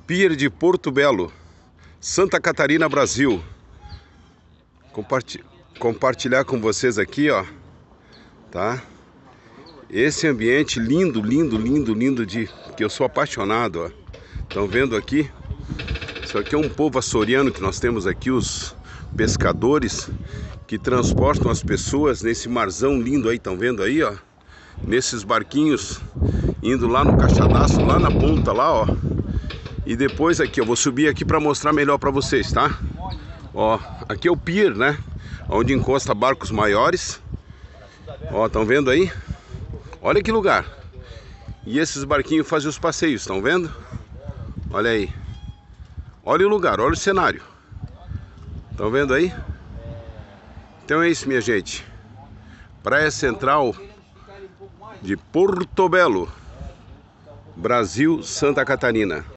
Pier de Porto Belo, Santa Catarina, Brasil. Compartilhar com vocês aqui, ó, tá? Esse ambiente lindo, lindo, lindo, lindo, que eu sou apaixonado, ó. Estão vendo aqui? Isso aqui é um povo açoriano que nós temos aqui, os pescadores que transportam as pessoas nesse marzão lindo aí, estão vendo aí, ó? Nesses barquinhos, indo lá no Caixadaço, lá na ponta, lá, ó. E depois aqui, eu vou subir aqui para mostrar melhor para vocês, tá? Ó, aqui é o pier, né? Onde encosta barcos maiores. Ó, estão vendo aí? Olha que lugar. E esses barquinhos fazem os passeios, estão vendo? Olha aí. Olha o lugar, olha o cenário. Estão vendo aí? Então é isso, minha gente. Praia Central de Porto Belo, Brasil, Santa Catarina.